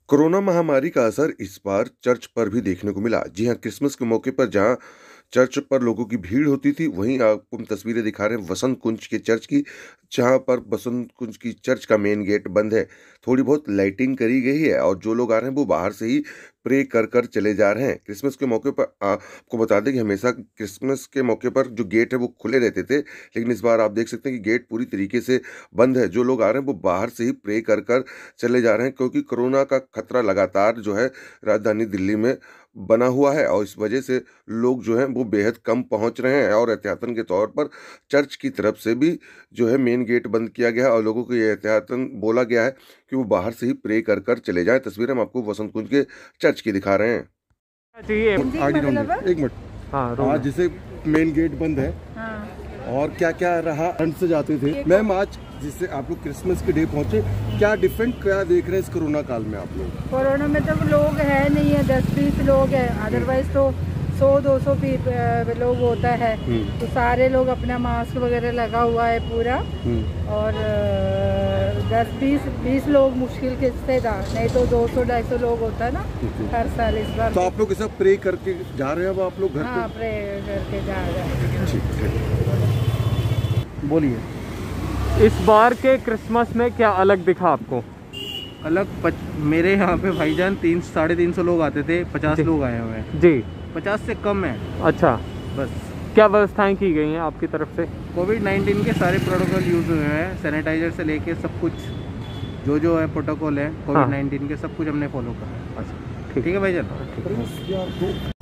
Corona महामारी का असर इस बार चर्च पर भी देखने को मिला। जी हाँ, क्रिसमस के मौके पर जहाँ चर्च पर लोगों की भीड़ होती थी, वहीं आपको हम तस्वीरें दिखा रहे हैं वसंत कुंज के चर्च की, जहाँ पर वसंत कुंज की चर्च का मेन गेट बंद है। थोड़ी बहुत लाइटिंग करी गई है और जो लोग आ रहे हैं वो बाहर से ही प्रे कर कर चले जा रहे हैं। क्रिसमस के मौके पर आपको बता दें कि हमेशा क्रिसमस के मौके पर जो गेट है वो खुले रहते थे, लेकिन इस बार आप देख सकते हैं कि गेट पूरी तरीके से बंद है। जो लोग आ रहे हैं वो बाहर से ही प्रे कर कर चले जा रहे हैं, क्योंकि कोरोना का खतरा लगातार जो है राजधानी दिल्ली में बना हुआ है और इस वजह से लोग जो हैं वो बेहद कम पहुंच रहे हैं और एहतियातन के तौर पर चर्च की तरफ से भी जो है मेन गेट बंद किया गया है और लोगों को ये एहतियातन बोला गया है कि वो बाहर से ही प्रे कर कर चले जाएं। तस्वीरें हम आपको वसंत कुंज के चर्च की दिखा रहे हैं। चाहिए। आगे मतलब एक मिनट। हाँ, आज जैसे मेन गेट बंद है हाँ। और क्या क्या रहा, फ्रंट से जाते थे मैम। आज जिससे आप लोग क्रिसमस के डे पहुंचे, क्या डिफरेंट क्या देख रहे हैं इस कोरोना काल में आप लोग? कोरोना में तो लोग है नहीं है, 10-20 लोग हैं, अदरवाइज तो 100-200 लोग होता है। तो सारे लोग अपना मास्क वगैरह लगा हुआ है पूरा। और 10-20 लोग मुश्किल से था, नहीं तो 200-250 लोग होता है ना हर साल। इस बार तो आप लोग ऐसा प्रे करके जा रहे हैं अब आप लोग घर हाँ, प्रे करके जा रहे हैं। बोलिए। इस बार के क्रिसमस में क्या अलग दिखा आपको? मेरे यहाँ पे भाईजान 300-350 लोग आते थे, 50 जी। लोग आए हुए हैं। जी। 50 से कम है अच्छा, बस। क्या व्यवस्थाएं की गई हैं आपकी तरफ से? कोविड-19 के सारे प्रोटोकॉल यूज़ हुए हैं, सैनिटाइजर से लेके सब कुछ जो है प्रोटोकॉल है कोविड-19 के, सब कुछ हमने फॉलो करा है। अच्छा, ठीक है भाईजान।